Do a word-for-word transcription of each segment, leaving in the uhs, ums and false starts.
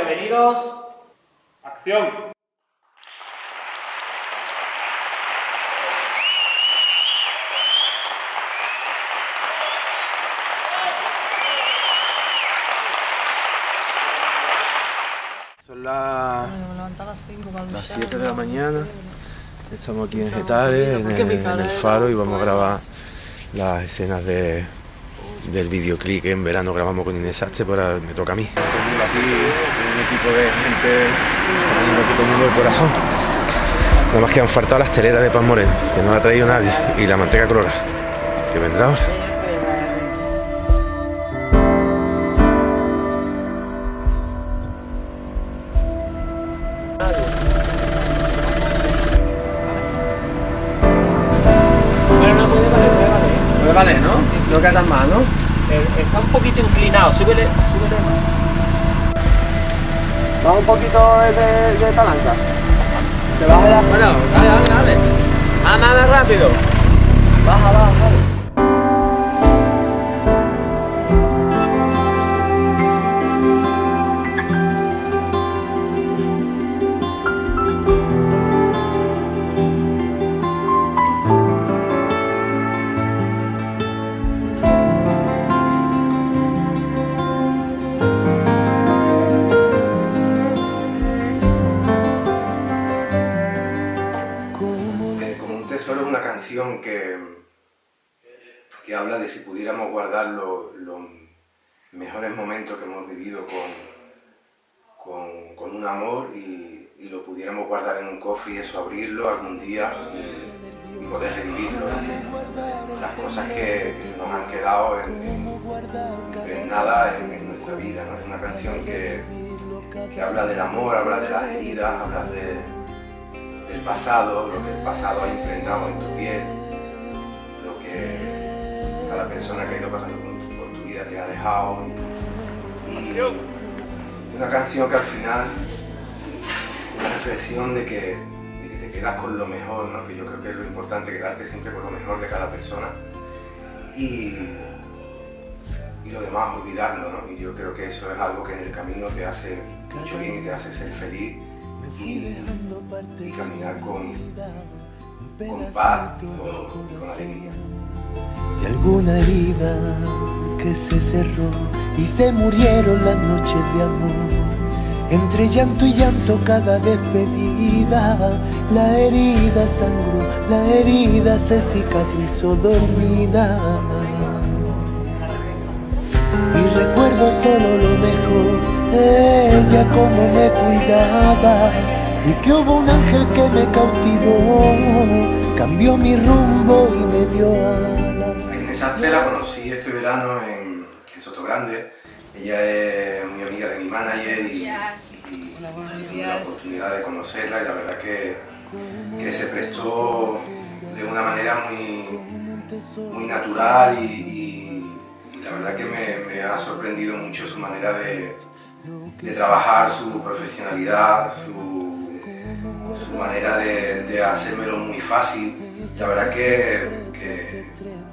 bienvenidos. ¡Acción! Son las siete de la mañana, estamos aquí en Getares, en el, en el Faro, y vamos a grabar las escenas de, del videoclip que en verano grabamos con Inés Sastre, pero me toca a mí. Todo el mundo aquí, un equipo de gente, poniendo aquí todo el mundo el corazón. Nada más que han faltado las teleras de pan moreno, que no la ha traído nadie, y la manteca clora, que vendrá ahora. Vale, ¿no? No queda tan mal, ¿no? Eh, está un poquito inclinado, súbele, súbele más. Baja un poquito de, de palanca. Te baja ya. Bueno, dale, dale, dale. Anda, anda rápido. Baja, baja, baja. Tesoro es una canción que, que habla de si pudiéramos guardar los lo mejores momentos que hemos vivido con, con, con un amor y, y lo pudiéramos guardar en un cofre y eso abrirlo algún día y, y poder revivirlo, ¿no? Las cosas que, que se nos han quedado en, en, impregnadas en, en nuestra vida, ¿no? Es una canción que, que habla del amor, habla de las heridas, habla de del pasado, lo que el pasado ha impregnado en tu piel, lo que cada persona que ha ido pasando por tu, por tu vida te ha dejado, y, y una canción que al final una reflexión de que, de que te quedas con lo mejor, ¿no? Que yo creo que es lo importante, quedarte siempre con lo mejor de cada persona y, y lo demás olvidarlo, ¿no? Y yo creo que eso es algo que en el camino te hace mucho bien y te hace ser feliz. Y, y caminar con, con paz y con, y con alegría. Y alguna herida que se cerró y se murieron las noches de amor. Entre llanto y llanto cada despedida, la herida sangró, la herida se cicatrizó dormida. Y recuerdo solo lo mejor, ella como me cuidaba, y que hubo un ángel que me cautivó, cambió mi rumbo y me dio alas. A Inés Sastre la conocí este verano en, en Sotogrande. Ella es muy amiga de mi manager y, y, y tuve la oportunidad de conocerla, y la verdad que, que se prestó de una manera muy, muy natural y, y, y la verdad que me, me ha sorprendido mucho su manera de, de trabajar, su profesionalidad, su, su manera de, de hacérmelo muy fácil. La verdad que, que,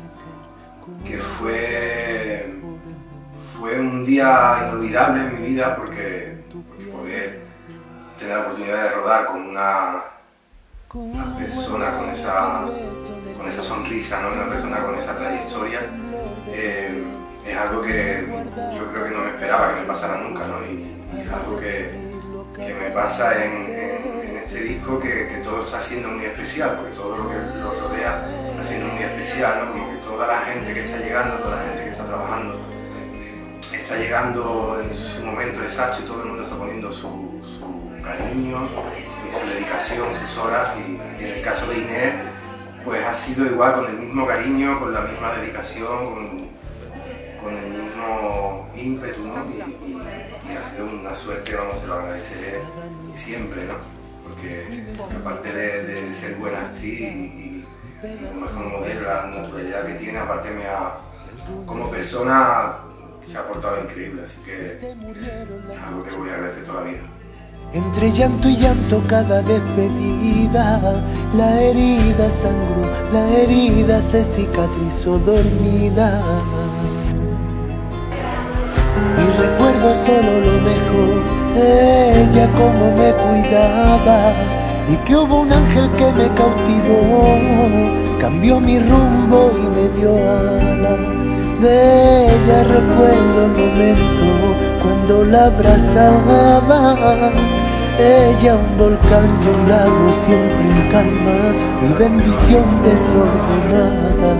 que fue, fue un día inolvidable en mi vida, porque, porque poder tener la oportunidad de rodar con una, una persona con esa, con esa sonrisa, ¿no? Una persona con esa trayectoria, eh, es algo que yo creo que no me esperaba que me pasara nunca, ¿no? Y, y es algo que, que me pasa en, en, en este disco, que, que todo está siendo muy especial, porque todo lo que lo rodea está siendo muy especial, ¿no? Como que toda la gente que está llegando, toda la gente que está trabajando, está llegando en su momento exacto, y todo el mundo está poniendo su, su cariño y su dedicación, sus horas, y, y en el caso de Inés, pues ha sido igual, con el mismo cariño, con la misma dedicación, con, con el mismo ímpetu, ¿no? Y, y, y ha sido una suerte, vamos, se lo agradeceré siempre, ¿no? Porque, porque aparte de, de ser buena actriz y, y, y como es como modelo, la naturalidad que tiene, aparte me ha, como persona se ha portado increíble, así que es algo que voy a agradecer toda la vida. Entre llanto y llanto cada despedida, la herida sangró, la herida se cicatrizó dormida. Y recuerdo solo lo mejor, ella como me cuidaba, y que hubo un ángel que me cautivó, cambió mi rumbo y me dio alas. De ella recuerdo el momento cuando la abrazaba, ella un volcán y un lago siempre en calma, mi bendición desordenada.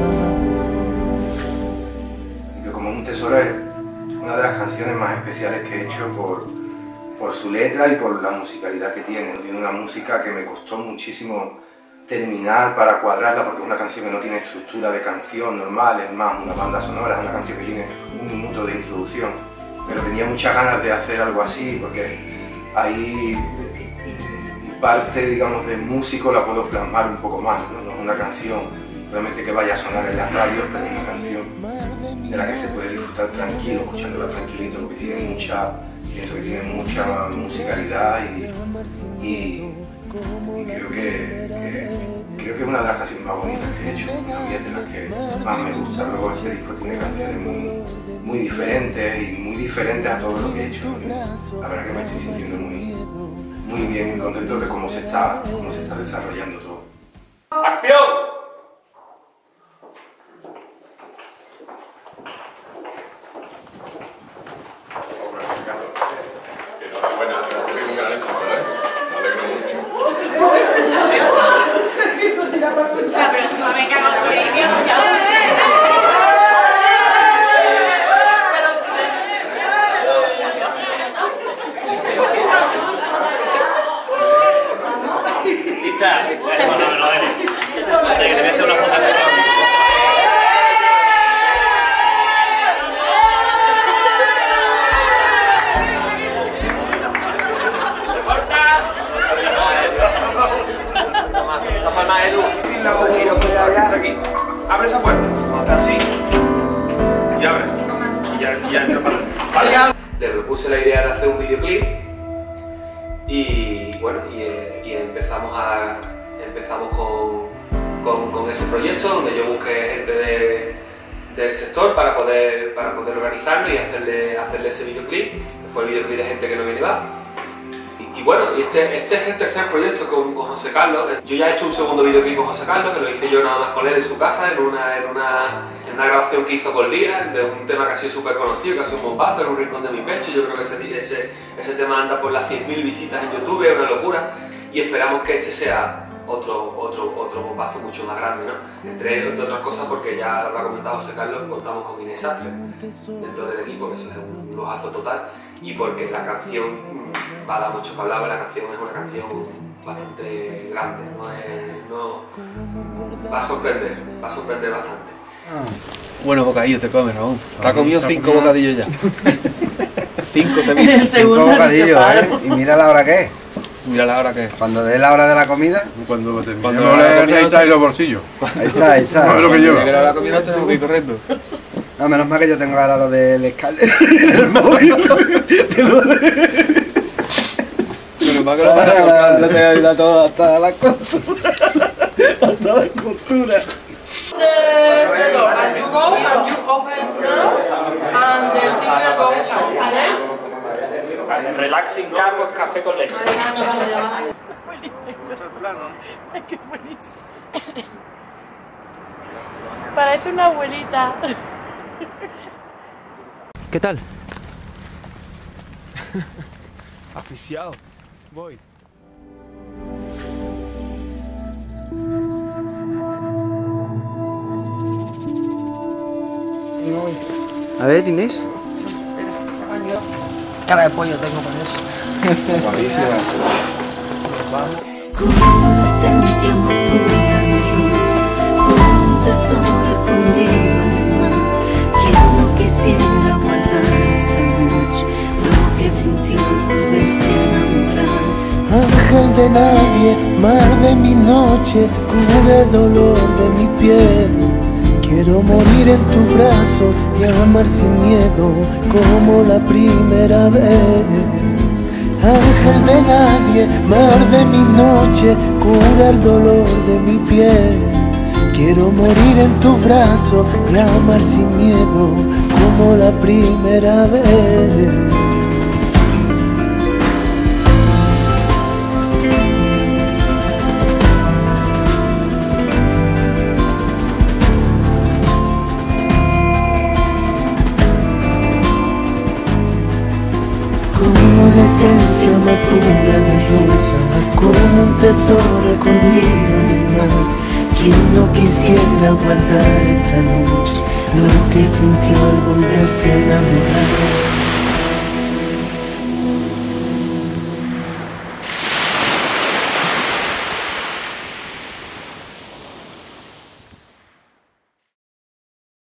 Así que como un tesoro es una de las canciones más especiales que he hecho por, por su letra y por la musicalidad que tiene. Tiene una música que me costó muchísimo terminar para cuadrarla, porque es una canción que no tiene estructura de canción normal, es más una banda sonora, es una canción que tiene un minuto de introducción, pero tenía muchas ganas de hacer algo así, porque ahí mi parte, digamos, de músico la puedo plasmar un poco más, ¿no? No es una canción realmente que vaya a sonar en las radios, pero es una canción de la que se puede disfrutar tranquilo, escuchándola tranquilito, porque tiene mucha, pienso que tiene mucha musicalidad y, y, y creo que, que, creo que es una de las canciones más bonitas que he hecho, también de las que más me gusta. Luego este disco tiene canciones muy, muy diferentes y muy diferentes a todo lo que he hecho. Y la verdad que me estoy sintiendo muy, muy bien, muy contento de cómo se está, cómo se está desarrollando todo. ¡Acción! Abre esa puerta, vamos a hacer así y abre y ya, ya entra para adentro. ¿Vale? Le propuse la idea de hacer un videoclip y bueno, y, y empezamos, a, empezamos con, con, con ese proyecto donde yo busqué gente de, del sector para poder, para poder organizarnos y hacerle, hacerle ese videoclip, que fue el videoclip de Gente que no viene y va. Y bueno, y este, este es el tercer proyecto con, con José Carlos. Yo ya he hecho un segundo videoclip con José Carlos, que lo hice yo nada más con él en su casa, en una, en una, en una grabación que hizo con Lía, de un tema que ha sido súper conocido, que ha sido un bombazo, en un rincón de mi pecho. Yo creo que ese, ese, ese tema anda por las cien mil visitas en YouTube, es una locura. Y esperamos que este sea otro, otro, otro bombazo mucho más grande, ¿no? Entre, entre otras cosas porque ya lo ha comentado José Carlos, contamos con Inés Sastre dentro del equipo, que eso es un lujazo total, y porque la canción va a dar mucho que hablar, la canción es una canción bastante grande, no es, no, va a sorprender, va a sorprender bastante. Bueno, bocadillo te comes, Raúl. Te ha comido cinco bocadillos ya. Cinco te he visto. Cinco bocadillos, ¿eh? Y mira la hora que es. Mira la hora que es. Cuando dé la hora de la comida. Cuando te Cuando no le necesitáis los bolsillos. Ahí está, ahí está. No es lo que lleva. Pero la comida tengo que ir corriendo. No, menos mal que yo tengo ahora lo del escáner. El móvil. Menos mal que lo pasa con calma. Lo tengo ahí todo hasta la costura. Hasta la costura. The, the door and you go and you open the door and the singer goes out, ¿vale? Relaxing Campos, café con leche. Ay, qué buenísimo. Parece una abuelita. ¿Qué tal? Aficiado. Voy. A ver, Inés. Cara de pollo tengo con eso. Guapísima. Con una esencia muy pura de luz, con un tesoro escondido en el mar. Quien no quisiera guardar esta noche, lo que sintió al volverse a enamorar. Ángel de nadie, mar de mi noche, cubre el dolor de mi piel. Quiero morir en tu brazo y amar sin miedo como la primera vez. Ángel de nadie, mar de mi noche, cura el dolor de mi piel. Quiero morir en tu brazo y amar sin miedo como la primera vez. como la esencia más pura de rosa, como un tesoro escondido en el mar. ¿Quién no quisiera guardar esta noche lo que sintió al volverse a enamorar?